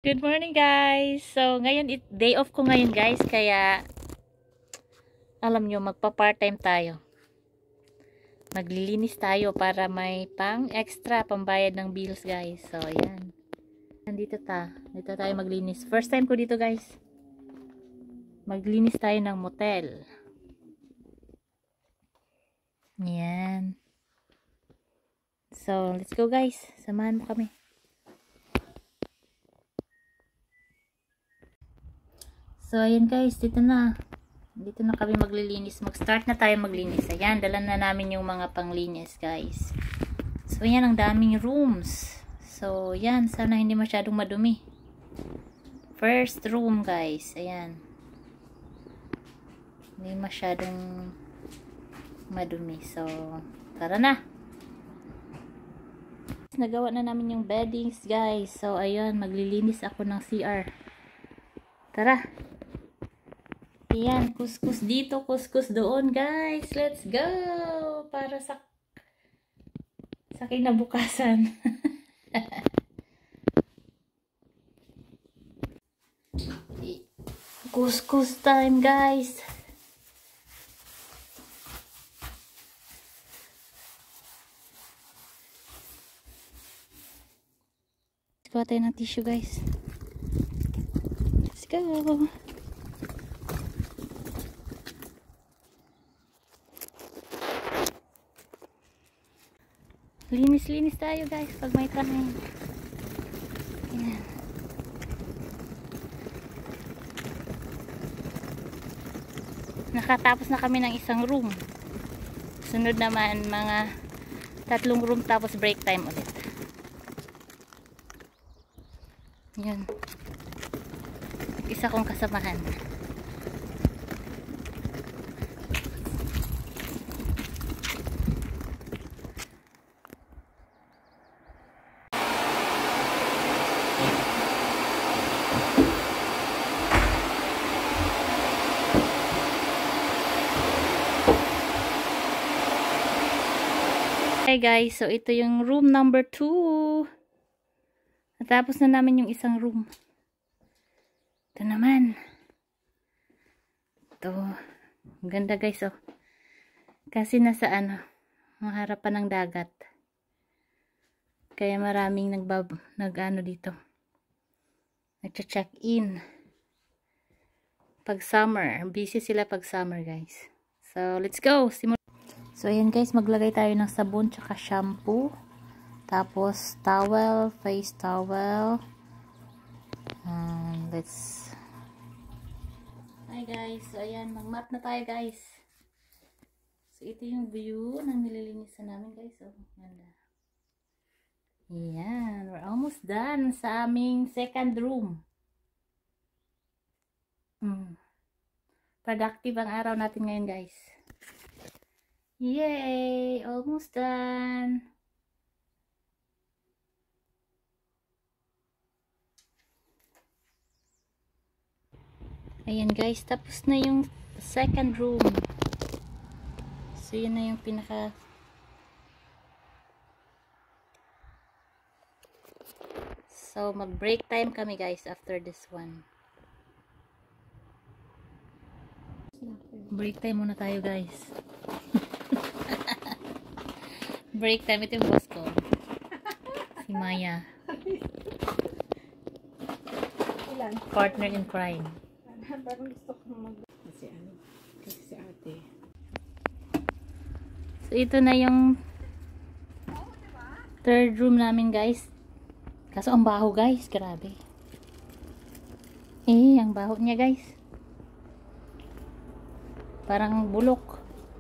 Good morning guys. So ngayon day off ko ngayon guys, kaya alam nyo magpa-part-time tayo. Maglilinis tayo para may pang extra pambayad ng bills guys. So ayan. Dito tayo maglinis. First time ko dito guys. Maglinis tayo ng motel. Ayan. So let's go guys. Samahan mo kami. So, ayan guys, dito na kami maglilinis. Mag-start na tayo maglinis. Ayan, dala na namin yung mga panglinis guys. So, ayan, ang daming rooms. So, ayan, sana hindi masyadong madumi. First room guys, ayan. Hindi masyadong madumi. So, tara na. Nagawa na namin yung beddings guys. So, ayan, maglilinis ako ng CR. Tara. Ayan, kuskus dito, kuskus doon guys. Let's go! Para sa kinabukasan. Kuskus time guys. Kuha tayo ng tissue guys. Let's go! Linis-linis tayo guys pag may time. Ayan. Nakatapos na kami ng isang room. Sunod naman mga 3 room tapos break time ulit. Yun. Isa kong kasamahan. Hey guys, so ito yung room number 2. Natapos na namin yung isang room. Ito naman. Ito. Ganda guys, oh. Kasi nasa maharapan ng dagat. Kaya maraming nag-ano dito. Nag-check in. Pag summer. Busy sila pag summer guys. So, let's go. So, ayan guys, maglagay tayo ng sabon tsaka shampoo. Tapos, towel, face towel. Hi guys, so ayan, mag-map na tayo guys. So, ito yung view ng nililinisan namin guys. Oh, ganda. Ayan, we're almost done sa aming second room. Productive ang araw natin ngayon guys. Yay! Almost done! Ayan guys, tapos na yung second room. So, yun na yung pinaka... So, mag-break time kami guys after this one. Break time muna tayo guys. Break time. Ito yung boss ko. Si Maya. Partner in crime. Parang gusto ko kasi si ate. So, ito na yung third room namin guys. Kaso ang baho guys. Grabe. Ang baho niya guys. Parang bulok.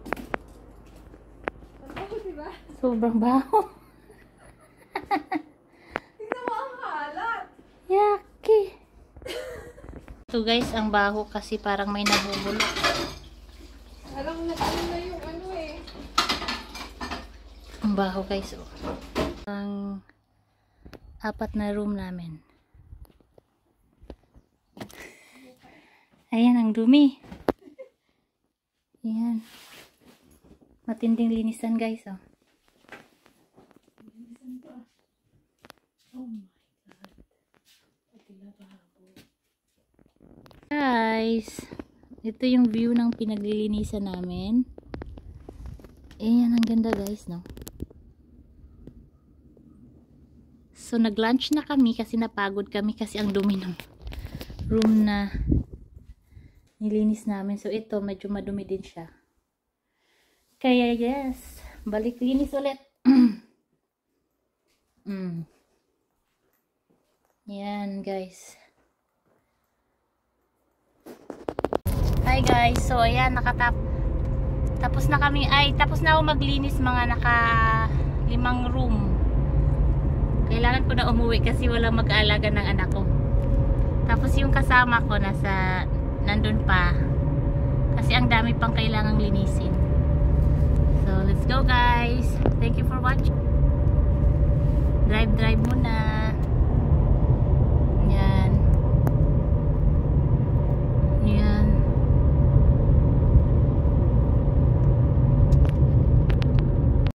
Sobrang baho. Tingnan mo ang halat. Yaki. So guys, ang baho kasi parang may nabubulok. Alam na yung Ang baho guys. Oh. Ang 4 na room namin. Ayan, ang dumi. Ayan. Matinding linisan guys. Oh. Oh my God. Guys, ito yung view ng pinaglilinisan namin. Ayan, ang ganda guys, no? So, nag-lunch na kami kasi napagod kami kasi ang dumi ng room na nilinis namin. So, ito, medyo madumi din siya. Kaya, yes, balik linis ulit. Yan, guys. Hi, guys. So, ayan, tapos na kami, tapos na ako maglinis mga naka-5 room. Kailangan ko na umuwi kasi walang mag-aalaga ng anak ko. Tapos yung kasama ko nandun pa. Kasi ang dami pang kailangang linisin. So, let's go guys. Thank you for watching. Drive muna.